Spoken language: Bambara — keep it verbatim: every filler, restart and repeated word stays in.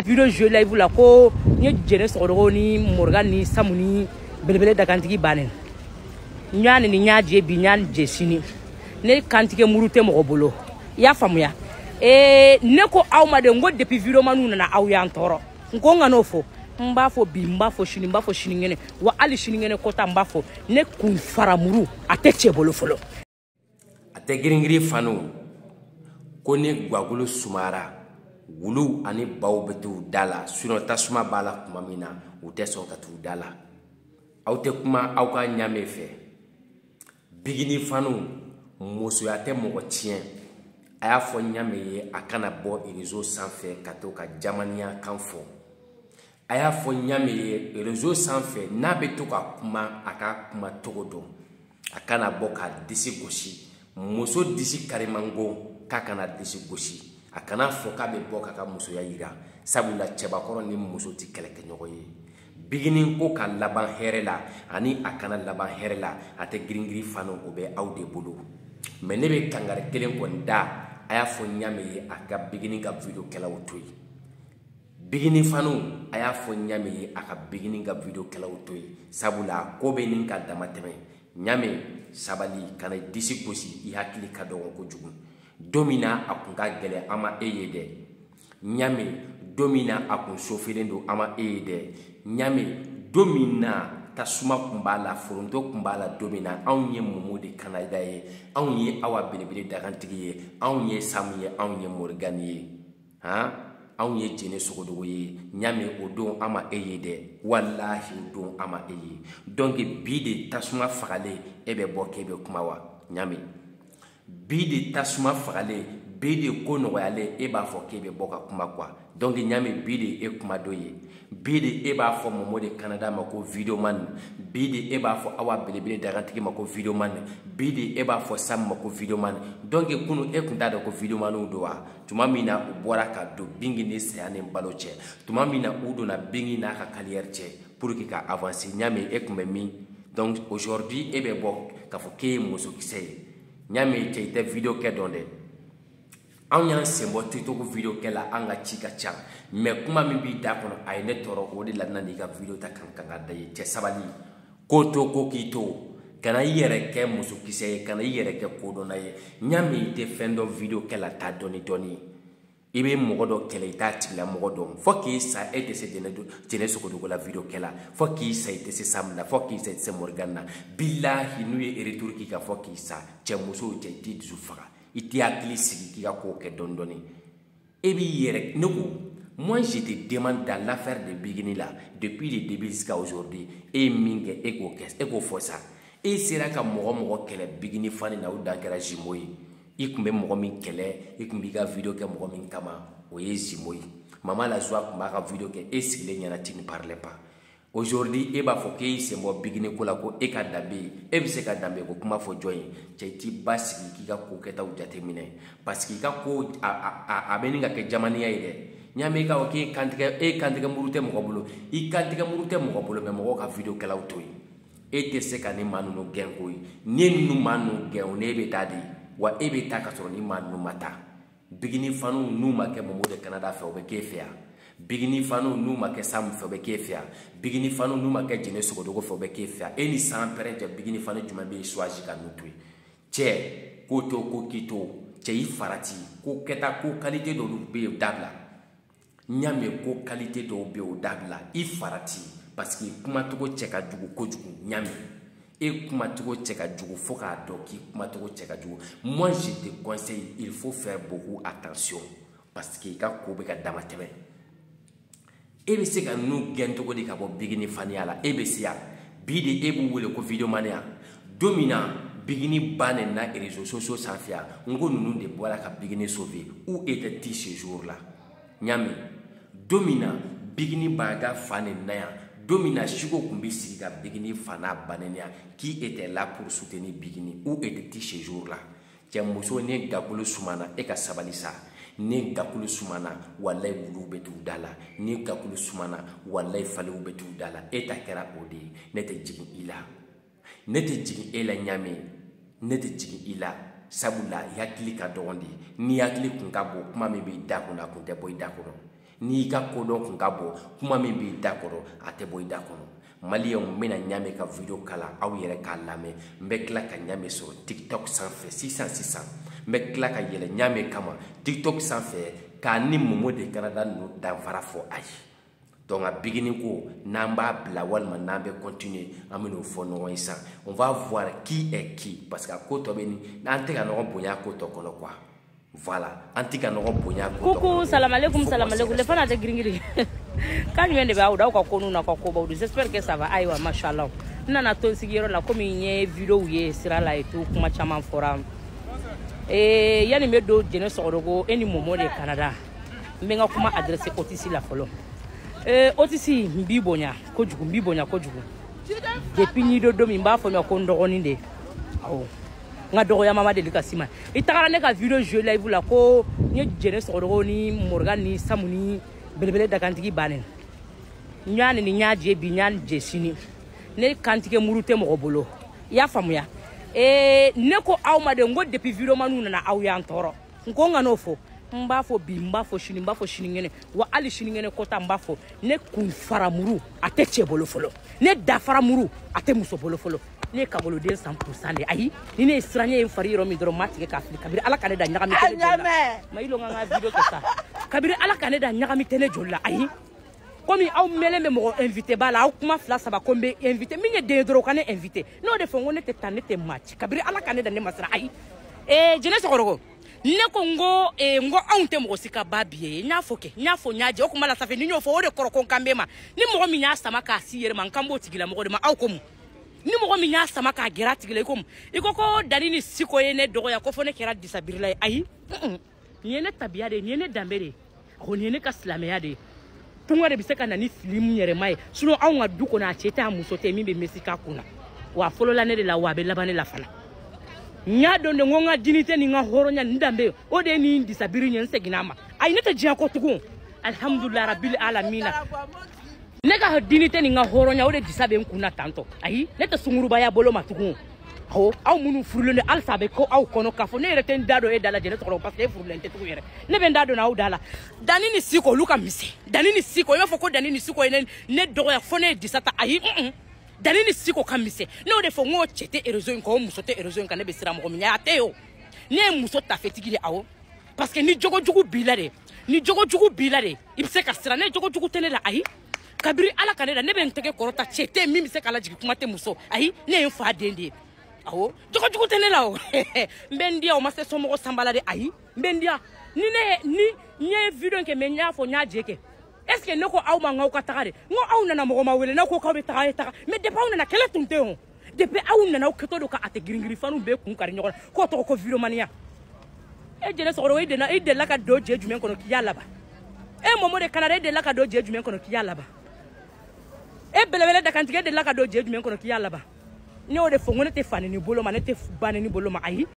video jeu live la ko ni jene sogoro ni Morgan ni Samuni belebele da kantigi banen nyane ni nyaaje bi nyaan je sini ne kantike murute mo bolo ya famuya eh ne ko awma de ngo depuis video manu na aw ya ntoro ngo ngano fo mba fo bi mba fo shini mba fo shini ngene wa ali shini ngene kota mba fo ne kun faramuru ateche bolo folo ate giringiri fanu ko ne gwagulu sumara wulu ani baw betu dala suno tasuma bala kuma mina u te son ka tu dala aw te kuma aw ka nyame fe bigini fanu muso ya te mo tien aya fo nyame ye akana bo irizo sanfe kato ka jamania kanfo aya fo nyame ye irizo sanfe na betu ka kuma aka kuma togodo akana bo ka disi goshi muso disi karimango ka kana disi goshi akana fo ka be bo ka ka muso ya yira sabula cheba koro ni muso ti keleke nyogo ye bigini ko ka laban herela ani akana laban herela ate gringiri fano obe awde bulu menebe kangare kelen ko nda aya fo nyame ye aka bigini ka video kela wotoi bigini fano aya fo nyame ye aka bigini ka video kela wotoi sabula ko be nin ka damateme nyame sabali kana disi gosi I hakili ka dogo ko jugu domina akunga gele ama eyede nyame domina akun sofilendo ama eyede nyame domina tasuma kumbala foronto kumbala domina anye mumudi kanada ye anye awa bilibili dagantigi ye anye samiye anye morganiye ha anye jene sogodogo ye nyame odon ama eyede wallahi odon ama eye donc bide tasuma fagale ebe bokebe kumawa nyame bide tasuma fagale bide ko noyale e ba fo kebe boka kuma kwa donc nyame bide e kuma doye bide e ba fo momo de Canada mako video man bide e ba fo awa belebele darantiki mako video man bide e ba fo sam mako video man donc kunu e kunda da ko video man udoa tuma mina ubora ka do bingi ne se ane baloche tuma mina udo na bingi na ka carrière che pour que ka avancer nyame e kuma mi donc aujourd'hui e be bok ka fo ke muso kisei nyame te te video ke donde an yan sembo tito ko video ke la anga chika cha me kuma mi bi da kono ay ne toro o de la nani ga video ta kan kan da ye te sabali ko to ko kito kana yere ke musu kise kana yere ke ko do na ye nyame te fendo video ke la ta doni doni ibe mogodo kele ta tila mogodo foki sa ete se dene do tene soko do la video ke la foki sa ete se samna foki sa ete se morgana billahi nuye retour ki ka foki sa che muso je ti zufaga iti akili sigi ki ka ko ke dondoni ebi yere nuko moi je te demande dans l'affaire de Bigini là depuis le début jusqu'à aujourd'hui et minge eko kes eko fosa e sera ka mogo mogo kele Bigini fani na udakera jimoyi ikumbe mogo min kele ikumbi ka video ke mogo min kama oye jimoyi mama la joie kumba ka video ke esigile nyana tini parle pas aujourd'hui e ba fo ke sembo Bigini ko la ko e ka dambe e bi se ka dambe ko kuma fo joyi cheti basiki ki ka ko keta ujate mine parce que ka ko a beni ka ke jamani ya ide nyame ka o ke kantike e kantike murute mo bolo I kantike murute mo bolo me mo ka video kala utoyi e te se ka ni manu no genko ni nu manu gen ne be tadi wa e be ta ka so ni manu mata Bigini fanu nu ma ke mo de Canada fe o be ke fea Bigini fanu nu ma ke sam fe o be ke fea Bigini fanu nu ma ke jene sogodogo fe o be ke fea eni san pere Bigini fanu juma be choisi ka nutui che ko to ko kito che I farati ko keta ko qualité do be dabla nyame ko qualité do be o dabla I farati parce que kuma to ko cheka jugu ko jugu nyame et kuma to ko cheka jugu fo ka do ki kuma to ko cheka jugu moi je te conseille il faut faire beaucoup attention parce que ka ko be ka damateme e be se ka nu gento ko di ka bo Bigini fani ala e be sia bidi e bu wele ko video mania domina Bigini bane na réseaux sociaux sanfia ngo nunu de bola ka Bigini sauver où était-il ce jour là nyame domina Bigini baga fane na domina chiko kumbi sigi ka Bigini fana banenia qui était là pour soutenir Bigini où était-il ce jour là tia muso ne gakulu sumana e ka sabalisa ne gakulu sumana wallahi wulu betu dala ne gakulu sumana wallahi falu betu dala e ta kera odi ne te jigin ila ne te jigin ela nyame ne te jigin ila sabula yakili ka dogondi ni yakili kun ka bo kuma mi be da kun na kun te boy da kun n'i ka kodɔn kun ka bɔ kuma min b'i da kɔrɔ a tɛ bɔ i da kɔnɔ. Maliyɛnw n bɛna ɲaamɛ ka video kala aw yɛrɛ k'a lamɛn. N bɛ tila ka ɲaamɛ sɔrɔ TikTok sanfɛ sisan sisan. N bɛ tila ka yɛlɛ ɲaamɛ kama TikTok sanfɛ k'a ni Momo de Canada ninnu danfara fɔ a ye. Donc a bigini ko n'an b'a bila walima n'an bɛ continuer an bɛ n'o fɔ ɲɔgɔn ye sisan. On va voir qui est qui parce que a ko tɔ bɛ ni n'an tɛ ka ɲɔgɔn bonya a ko tɔ kɔnɔ quoi. Voilà, an tɛ ka ɲɔgɔn bonya a ko tɔ kɔnɔ. Coucou, salam alaikum, salam alaikum. Le fana tɛ girin-girin. Kan jumɛn de bɛ aw da aw ka ko n'u n'a ka kobaw de. J'espère que ça va. Ayiwa, machallah. N nana to n sigiyɔrɔ la komi n ye vidéo ye sira la et tout kuma caman fɔra. Eh, yani n bɛ don Jɛnɛ Sɔgɔdogo e ni Momo de Canada. N bɛ n ka kuma adressé Otisi la fɔlɔ. Eh, Otisi n b'i bonya kojugu, n b'i bonya kojugu. Depuis n'i do don min n b'a fɔ ɲɔgɔn ko n dɔgɔnin de. Awɔ. N ka dɔgɔya ma deli ka s'i ma. I tagara ne ka vidéo joué live la ko n ye Jɛnɛ Sɔgɔdogo ni Morgan ni Samu ni belebele dagantigi bannen. N y'a ni n y'a je bi n y'a je sini. Ne kantigɛ muru tɛ mɔgɔ bolo. I y'a faamuya. Eh, ne ko aw ma de n ko depuis vidéo manu nana aw y'an tɔɔrɔ. N ko n ka n'o fɔ. N b'a fɔ bi n b'a fɔ sini n b'a fɔ sinikɛnɛ wa hali sinikɛnɛ kɔta n b'a fɔ ne kun fara muru a tɛ cɛ bolo fɔlɔ. Ne dafara muru a tɛ muso bolo fɔlɔ. Ne ye kaboloden san pourcent de ayi ni ne ye siran ye n fari yɔrɔ min dɔrɔn ma tigɛ k'a fili kabiri ala ka ne da ɲagami tɛ ne joli la. Ma ilo n ka vidéo kɛ sa. Kabiri ala ka ne da ɲagami tɛ ne joli la ayi. Komi aw mɛlɛn bɛ mɔgɔ invité ba la aw kuma fila saba ko n bɛ invité min ye den ye dɔrɔn o ka ne invité n'o de fɔ n ko ne tɛ taa ne tɛ maa ci kabiri ala ka ne da ne ma siran ayi. Eh, Jɛnɛ Sɔgɔdogo ne ko n ko eh, n ko anw tɛ mɔgɔ si ka ba bi ye n y'a fɔ kɛ n y'a fɔ n y'a jɛ o kuma la sanfɛ ni n y'o fɔ o de kɔrɔ ko n kan bɛ ma ni mɔgɔ min y'a sama k'a si yɛrɛ ma n kan b'o tigila mɔgɔ de ma aw ko mun ni mɔgɔ min y'a sama k'a gɛrɛ a tigi la i ko mun i ko ko Dani ni Siko ye ne dɔgɔya ko fɔ ne kɛra disabirila ye ayi nin ye ne tabiya de ye nin ye ne danbe de ye awɔ nin ye ne ka silamɛya de ye tɔngɔ de bɛ se ka na ni fili min yɛrɛma ye sinon anw ka du kɔnɔ a cɛ tɛ a muso tɛ min bɛ mesi k'a kun na wa a fɔlɔla ne de la wa a bɛ laban ne la fana. N y'a dɔn de n ko n ka dignité ni n ka hɔrɔnya ni n danbe o de ye nin disabiri ye n seginna a ma ayi ne tɛ diɲɛ kɔ tugun alhamdulilayi rabbil alamina ne ka dignité ni n ka hɔrɔnya o de disa bɛ n kun na tantɔ ayi ne tɛ sungurubaya bolo ma tugun awɔ aw minnu furulen don halisa a bɛ ko aw kɔnɔ k'a fɔ ne yɛrɛ tɛ n da dɔn e da la Jɛnɛ Sɔgɔdogo parce que e furulen tɛ tugun yɛrɛ ne bɛ n da dɔn aw da la Dani ni Siko olu ka misɛn Dani ni Siko i b'a fɔ ko Dani ni Siko ye ne ne dɔgɔya fɔ ne ye disa ta ayi Dani ni Siko ka misɛn n'o de fɔ n ko cɛ tɛ réseau in kan o muso tɛ réseau in kan ne bɛ siran mɔgɔ min ɲɛ a tɛ ye o ne ye muso tafetigi de awɔ parce que ni jogojugu b'i la de ni jogojugu b'i la de i bɛ se ka siran ne jogojugu tɛ ne la ayi kabiri ala ka ne da ne bɛ n tɛgɛ kɔrɔta cɛ tɛ min bɛ se k'a lajigin kuma tɛ muso ayi ne ye n fa den de ye awɔ jogojugu tɛ ne la o n bɛ n diya o ma se somɔgɔ sanbala de ayi n bɛ n diya ni ne ni n ye vidéo in kɛ mais n y'a fɔ n y'a je kɛ est ce que ne ko aw ma n k'aw ka taga de n ko aw nana mɔgɔ ma wele ne ko k'aw bɛ taga a ye taga mais depuis aw nana kɛlɛ tun tɛ yen o depuis aw nana aw kɛtɔ don ka a tɛ girin-girin faniw bɛɛ kun kari ɲɔgɔn na k'o tɔgɔ ko vidéomaniya e Jɛnɛ Sɔgɔdogo i delila i delila ka don jɛ jumɛn kɔnɔ k'i y'a laban e Momo de Canada e delila ka don jɛ jumɛn kɔnɔ k'i y'a laban e belebele dakantigɛ e delila ka don jɛ jumɛn kɔnɔ k'i y'a laban ne y'o de fɔ n ko ne tɛ fani ni bolo ma ne tɛ ba ni bolo ma ayi